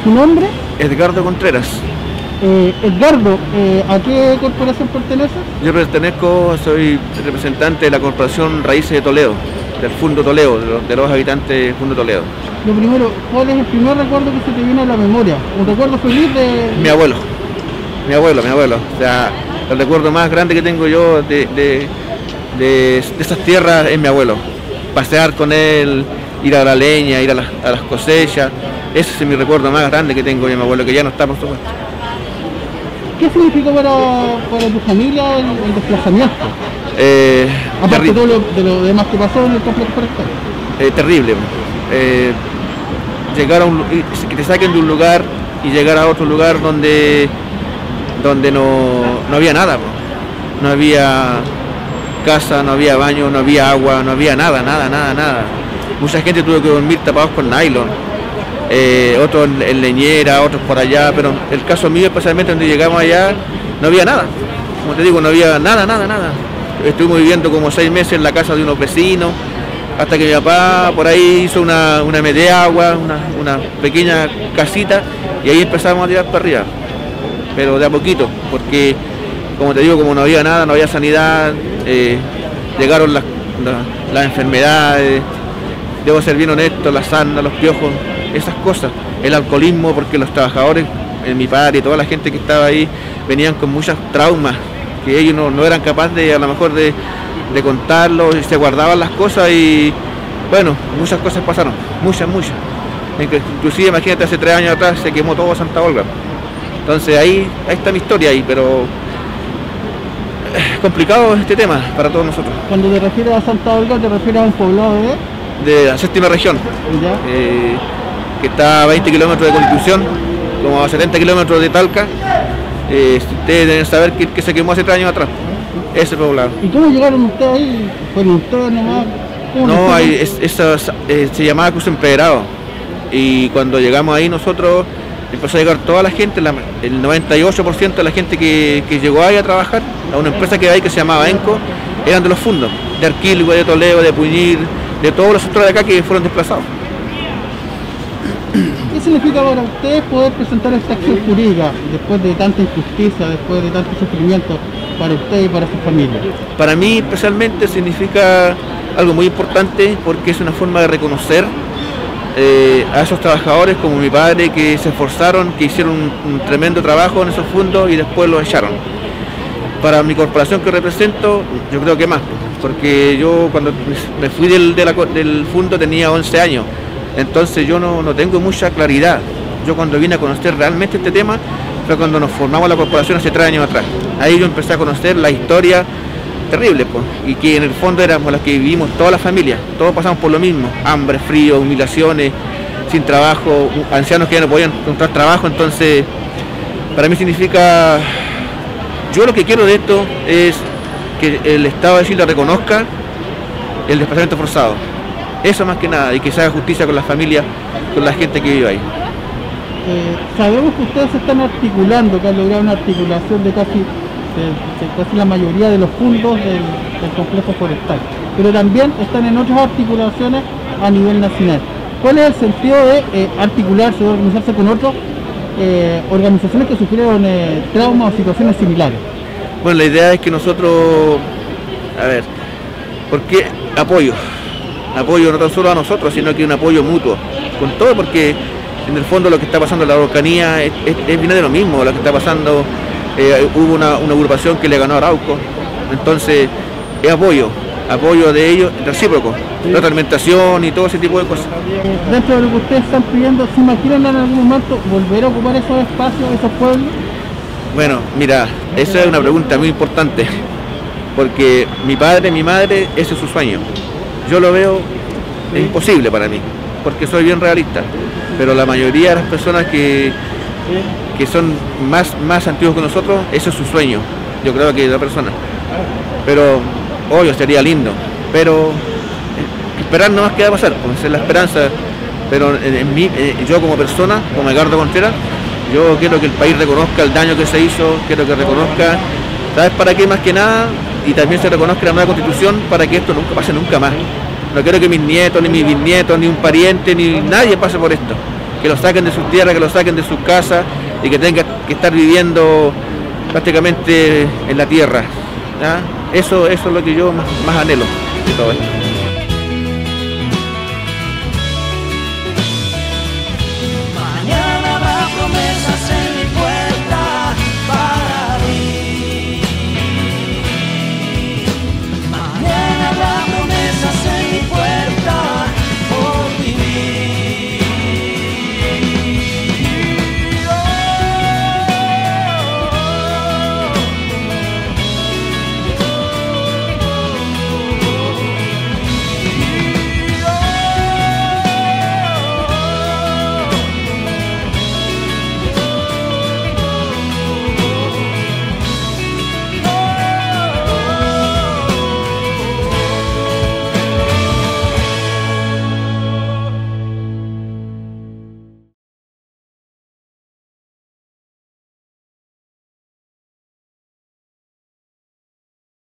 ¿Su nombre? Edgardo Contreras. Edgardo, ¿a qué corporación pertenece? Yo soy representante de la Corporación Raíces de Toledo, del Fundo Toledo, de los habitantes del Fundo Toledo. Lo primero, ¿cuál es el primer recuerdo que se te viene a la memoria? ¿Un recuerdo feliz de...? Mi abuelo. O sea, el recuerdo más grande que tengo yo de esas tierras es mi abuelo. Pasear con él, ir a la leña, ir a las cosechas. Ese es mi recuerdo más grande que tengo de mi abuelo, que ya no está, por supuesto. ¿Qué significó para tu familia el desplazamiento? Aparte de todo lo demás que pasó en el complejo forestal. Terrible. Llegar que te saquen de un lugar y llegar a otro lugar donde no había nada. No había casa, no había baño, no había agua, no había nada. Mucha gente tuvo que dormir tapados con nylon. Otros en leñera, otros por allá, pero el caso mío especialmente donde llegamos allá no había nada, como te digo, no había nada. Estuvimos viviendo como 6 meses en la casa de unos vecinos, hasta que mi papá por ahí hizo una de agua, una pequeña casita, y ahí empezamos a tirar para arriba, pero de a poquito, porque como te digo, como no había nada, no había sanidad, llegaron las enfermedades, debo ser bien honesto, la sarna, los piojos, esas cosas, el alcoholismo, porque los trabajadores, mi padre y toda la gente que estaba ahí venían con muchos traumas que ellos no eran capaces a lo mejor de contarlo, y se guardaban las cosas y bueno, muchas cosas pasaron, muchas. Inclusive imagínate, hace 3 años atrás se quemó todo Santa Olga. Entonces ahí está mi historia ahí, pero es complicado este tema para todos nosotros. Cuando te refieres a Santa Olga, ¿te refieres a un poblado de la 7ª región? ¿Ya? Que está a 20 kilómetros de Constitución, como a 70 kilómetros de Talca. Ustedes deben saber que se quemó hace 3 años atrás, ese poblado. ¿Y cómo llegaron ustedes ahí? ¿Fueron ustedes nomás? No, se llamaba Cruz Empedrado, y cuando llegamos ahí nosotros empezó a llegar toda la gente, el 98% de la gente que llegó ahí a trabajar a una empresa que hay que se llamaba ENCO, eran de los fundos, de Arquilgua, de Toledo, de Puñir, de todos los sectores de acá que fueron desplazados. ¿Qué significa para ustedes poder presentar esta acción jurídica después de tanta injusticia, después de tanto sufrimiento para usted y para su familia? Para mí especialmente significa algo muy importante, porque es una forma de reconocer a esos trabajadores como mi padre, que se esforzaron, que hicieron un tremendo trabajo en esos fondos y después los echaron. Para mi corporación que represento, yo creo que más, porque yo cuando me fui del fondo tenía 11 años, entonces yo no tengo mucha claridad. Yo cuando vine a conocer realmente este tema fue cuando nos formamos la corporación hace 3 años atrás. Ahí yo empecé a conocer la historia terrible, pues, y que en el fondo éramos las que vivimos toda la familia, todos pasamos por lo mismo: hambre, frío, humillaciones, sin trabajo, ancianos que ya no podían encontrar trabajo. Entonces para mí significa, yo lo que quiero de esto es que el Estado de Chile reconozca el desplazamiento forzado, eso más que nada, y que se haga justicia con las familias, con la gente que vive ahí. Sabemos que ustedes se están articulando, que han logrado una articulación de casi la mayoría de los fondos del complejo forestal, pero también están en otras articulaciones a nivel nacional. ¿Cuál es el sentido de articularse, de organizarse con otras organizaciones que sufrieron traumas o situaciones similares? Bueno, la idea es que nosotros, porque apoyo no tan solo a nosotros, sino que un apoyo mutuo, con todo, porque en el fondo lo que está pasando en la Araucanía viene de lo mismo, lo que está pasando. Hubo una agrupación que le ganó a Arauco, entonces es apoyo de ellos, recíproco, la alimentación y todo ese tipo de cosas. Dentro de lo que ustedes están pidiendo, ¿se imaginan en algún momento volver a ocupar esos espacios, esos pueblos? Bueno, mira, esa es una pregunta muy importante, porque mi padre, mi madre, ese es su sueño. Yo lo veo imposible para mí, porque soy bien realista, pero la mayoría de las personas que son más antiguos que nosotros, ese es su sueño, yo creo que la persona. Pero, obvio, sería lindo, pero esperar no más queda pasar, pues es la esperanza. Pero yo como persona, como Edgardo Contreras, yo quiero que el país reconozca el daño que se hizo, quiero que reconozca, ¿sabes para qué? Más que nada, y también se reconozca la nueva constitución para que esto nunca pase nunca más. No quiero que mis nietos, ni mis bisnietos, ni un pariente, ni nadie pase por esto. que los saquen de sus tierras, que los saquen de sus casas y que tengan que estar viviendo prácticamente en la tierra, ¿ya? Eso es lo que yo más anhelo de todo esto.